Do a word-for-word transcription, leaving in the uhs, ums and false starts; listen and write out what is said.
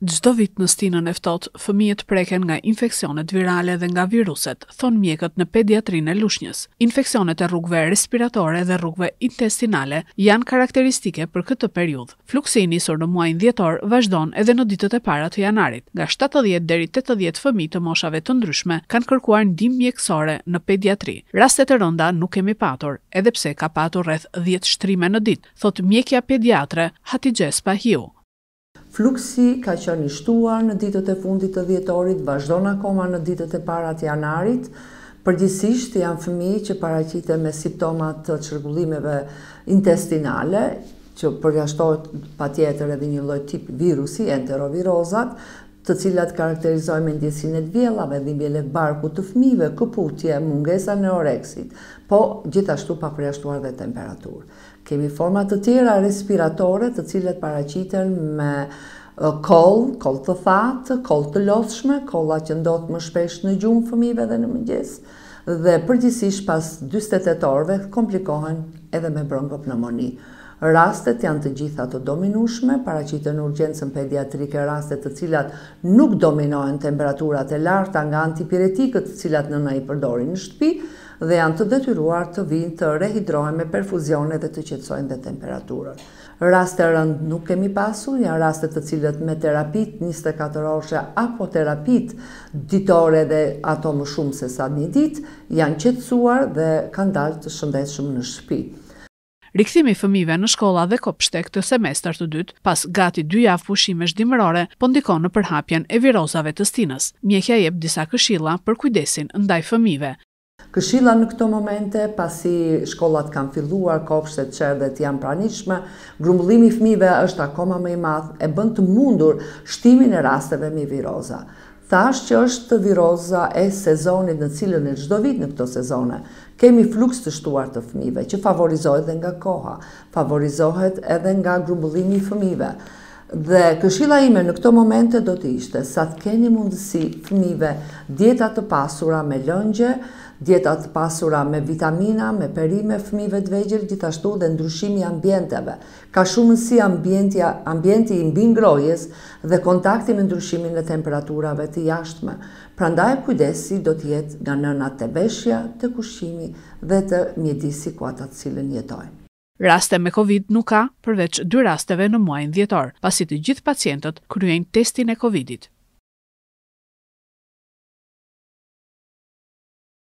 Çdo vit në stinën e ftohtë, fëmijët preken nga infeksionet virale dhe nga viruset, thon mjekët në pediatrinë e Lushnjës. Infeksionet e rrugëve respiratore dhe rrugëve intestinale janë karakteristike për këtë periudhë. Fluksi i nisur në muajin dhjetor vazhdon edhe në ditët e para të janarit. Nga shtatëdhjetë deri tetëdhjetë fëmijë të moshave të ndryshme kanë kërkuar ndihmë mjekësore në pediatri. Raste të rënda nuk kemi patur, edhe pse ka patur rreth dhjetë shtrime në ditë, thot mjekja pediatre Hatixhe Spahiu. Fluksi ka qenë i shtuar në ditët e fundit të dhjetorit, vazhdon akoma në ditët e para të janarit. Përgjithsisht janë fëmijë që paraqiten me simptoma të çrregullimeve intestinale, që përjashtohet patjetër edhe një lloj tip virusi, enterovirozat, të cilat karakterizojnë me ndjesinë e vjellave, dhimbje lek barku të fëmijëve, këputje, mungesa neoreksit, po gjithashtu pa përjashtuar dhe temperaturë. Kemi forma të tjera respiratore të cilat paraqiten me koll, koll të thatë, koll të lodhshme, kolla që ndodh më shpesh në gjumë fëmijëve dhe në mëngjes, dhe përgjithsisht pas dyzet e tetë orëve komplikohen edhe me bronkopneumoni. Rastet janë të gjitha të dominueshme, paraqiten në urgjencën pediatrike raste të cilat nuk dominohen temperaturat e larta nga antipiretikët të cilat nëna i përdorin në shtëpi dhe janë të detyruar të vinë të rehidrohen me perfuzione dhe të qetësojnë dhe temperaturën. Raste rënd nuk kemi pasur, janë raste të cilët me terapit njëzet e katër orëshe apo terapit ditore dhe ato më shumë se sa një ditë, janë qetësuar dhe kanë dalë të shëndetshëm në shtëpi. Rikthimi i fëmijëve në shkolla dhe kopshte këtë semestër të dytë, pas gati dy javë pushimesh dimërore, po ndikon në përhapjen e virozave të stinës. Mjekja jep disa këshilla për kujdesin ndaj fëmijëve. Këshilla në këto momente, pasi shkollat kanë filluar, kopshtet, çerdhet janë pranishme, grumbullimi i fëmijëve është akoma më i madh, e bën të mundur shtimin e rasteve me viroza. Thash që është viroza e sezonit në cilën e çdo vit në këto sezone kemi fluks të shtuar të fëmijëve, që favorizohet edhe nga koha, favorizohet edhe nga grumbullimi i fëmijëve. Dhe këshilla ime në këto momente do të ishte sa të keni mundësi fëmijëve dieta të pasura me lëngje, dieta të pasura me vitamina, me perime fëmijëve të vegjël, gjithashtu dhe ndryshimi i ambienteve. Ka shumë rëndësi ambienti, ambienti i mbi ngrohjes dhe kontakti me ndryshimin e temperaturave të jashtme. Prandaj kujdesi do të jetë nga nënat te veshja, te ushqimi dhe të mjedisi ku ata të cilën jetojnë. Raste me Covid nuk ka, përveç dy rasteve në muajin dhjetor, pasi të gjithë pacientët kryejnë testin e Covidit.